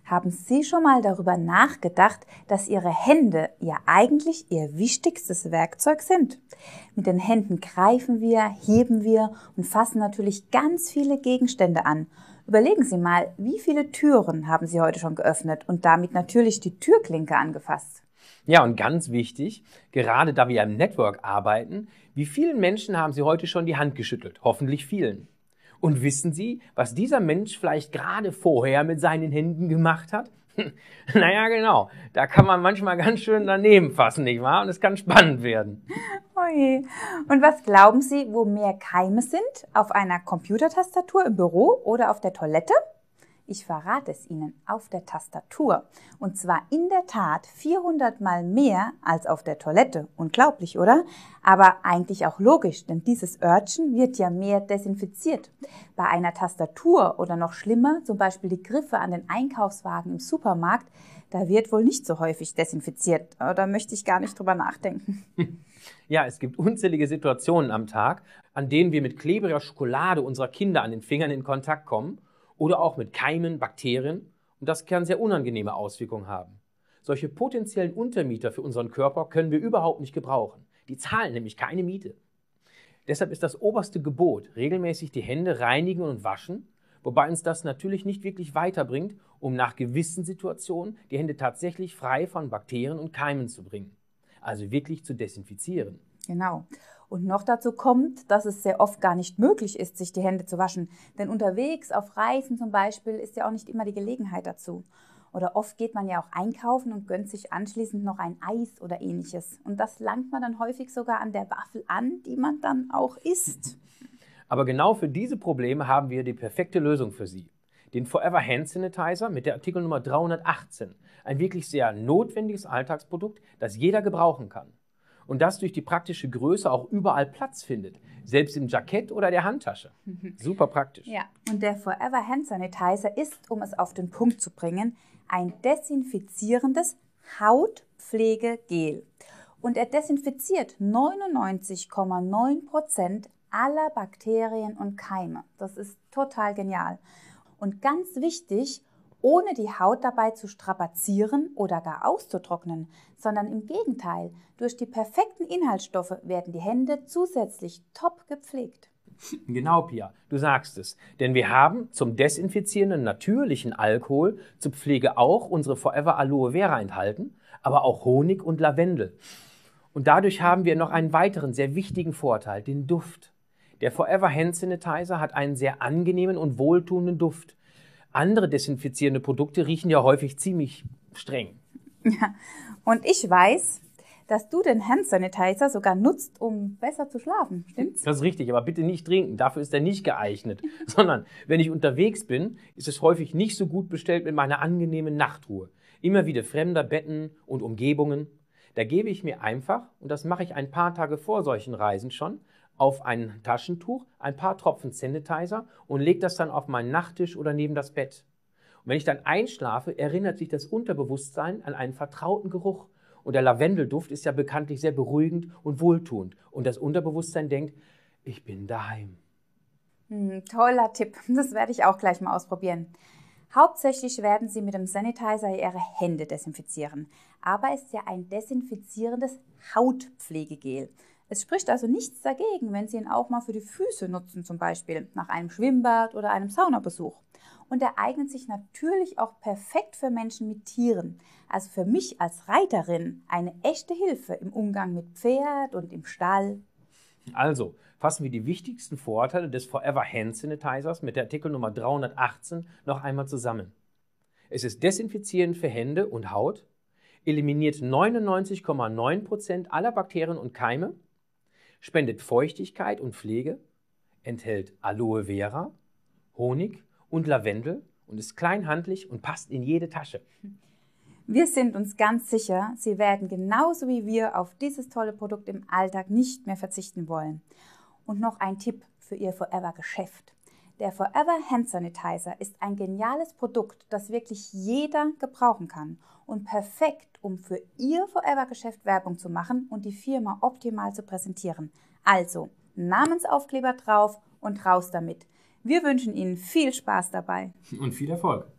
Haben Sie schon mal darüber nachgedacht, dass Ihre Hände ja eigentlich Ihr wichtigstes Werkzeug sind? Mit den Händen greifen wir, heben wir und fassen natürlich ganz viele Gegenstände an. Überlegen Sie mal, wie viele Türen haben Sie heute schon geöffnet und damit natürlich die Türklinke angefasst? Ja, und ganz wichtig, gerade da wir im Network arbeiten, wie vielen Menschen haben Sie heute schon die Hand geschüttelt? Hoffentlich vielen. Und wissen Sie, was dieser Mensch vielleicht gerade vorher mit seinen Händen gemacht hat? Naja, genau. Da kann man manchmal ganz schön daneben fassen, nicht wahr? Und es kann spannend werden. Oje. Und was glauben Sie, wo mehr Keime sind? Auf einer Computertastatur im Büro oder auf der Toilette? Ich verrate es Ihnen, auf der Tastatur. Und zwar in der Tat 400 Mal mehr als auf der Toilette. Unglaublich, oder? Aber eigentlich auch logisch, denn dieses Örtchen wird ja mehr desinfiziert. Bei einer Tastatur oder noch schlimmer, zum Beispiel die Griffe an den Einkaufswagen im Supermarkt, da wird wohl nicht so häufig desinfiziert. Da möchte ich gar nicht drüber nachdenken. Ja, es gibt unzählige Situationen am Tag, an denen wir mit klebriger Schokolade unserer Kinder an den Fingern in Kontakt kommen oder auch mit Keimen, Bakterien, und das kann sehr unangenehme Auswirkungen haben. Solche potenziellen Untermieter für unseren Körper können wir überhaupt nicht gebrauchen. Die zahlen nämlich keine Miete. Deshalb ist das oberste Gebot, regelmäßig die Hände reinigen und waschen, wobei uns das natürlich nicht wirklich weiterbringt, um nach gewissen Situationen die Hände tatsächlich frei von Bakterien und Keimen zu bringen. Also wirklich zu desinfizieren. Genau. Und noch dazu kommt, dass es sehr oft gar nicht möglich ist, sich die Hände zu waschen. Denn unterwegs, auf Reisen zum Beispiel, ist ja auch nicht immer die Gelegenheit dazu. Oder oft geht man ja auch einkaufen und gönnt sich anschließend noch ein Eis oder ähnliches. Und das langt man dann häufig sogar an der Waffel an, die man dann auch isst. Aber genau für diese Probleme haben wir die perfekte Lösung für Sie. Den Forever Hand Sanitizer mit der Artikelnummer 318. Ein wirklich sehr notwendiges Alltagsprodukt, das jeder gebrauchen kann. Und das durch die praktische Größe auch überall Platz findet, selbst im Jackett oder der Handtasche. Super praktisch. Ja, und der Forever Hand Sanitizer ist, um es auf den Punkt zu bringen, ein desinfizierendes Hautpflegegel. Und er desinfiziert 99,9% aller Bakterien und Keime. Das ist total genial. Und ganz wichtig, ohne die Haut dabei zu strapazieren oder gar auszutrocknen, sondern im Gegenteil, durch die perfekten Inhaltsstoffe werden die Hände zusätzlich top gepflegt. Genau, Pia, du sagst es. Denn wir haben zum desinfizierenden natürlichen Alkohol zur Pflege auch unsere Forever Aloe Vera enthalten, aber auch Honig und Lavendel. Und dadurch haben wir noch einen weiteren sehr wichtigen Vorteil, den Duft. Der Forever Hand Sanitizer hat einen sehr angenehmen und wohltuenden Duft. Andere desinfizierende Produkte riechen ja häufig ziemlich streng. Ja, und ich weiß, dass du den Hand Sanitizer sogar nutzt, um besser zu schlafen, stimmt's? Das ist richtig, aber bitte nicht trinken, dafür ist er nicht geeignet. Sondern wenn ich unterwegs bin, ist es häufig nicht so gut bestellt mit meiner angenehmen Nachtruhe. Immer wieder fremder Betten und Umgebungen. Da gebe ich mir einfach, und das mache ich ein paar Tage vor solchen Reisen schon, auf ein Taschentuch ein paar Tropfen Sanitizer und lege das dann auf meinen Nachttisch oder neben das Bett. Und wenn ich dann einschlafe, erinnert sich das Unterbewusstsein an einen vertrauten Geruch. Und der Lavendelduft ist ja bekanntlich sehr beruhigend und wohltuend. Und das Unterbewusstsein denkt, ich bin daheim. Toller Tipp, das werde ich auch gleich mal ausprobieren. Hauptsächlich werden Sie mit dem Sanitizer Ihre Hände desinfizieren. Aber es ist ja ein desinfizierendes Hautpflegegel. Es spricht also nichts dagegen, wenn Sie ihn auch mal für die Füße nutzen, zum Beispiel nach einem Schwimmbad oder einem Saunabesuch. Und er eignet sich natürlich auch perfekt für Menschen mit Tieren. Also für mich als Reiterin eine echte Hilfe im Umgang mit Pferd und im Stall. Also fassen wir die wichtigsten Vorteile des Forever Hand Sanitizers mit der Artikelnummer 318 noch einmal zusammen. Es ist desinfizierend für Hände und Haut, eliminiert 99,9% aller Bakterien und Keime, spendet Feuchtigkeit und Pflege, enthält Aloe Vera, Honig und Lavendel und ist klein, handlich und passt in jede Tasche. Wir sind uns ganz sicher, Sie werden genauso wie wir auf dieses tolle Produkt im Alltag nicht mehr verzichten wollen. Und noch ein Tipp für Ihr Forever-Geschäft. Der Forever Hand Sanitizer ist ein geniales Produkt, das wirklich jeder gebrauchen kann und perfekt, um für Ihr Forever-Geschäft Werbung zu machen und die Firma optimal zu präsentieren. Also Namensaufkleber drauf und raus damit. Wir wünschen Ihnen viel Spaß dabei. Und viel Erfolg.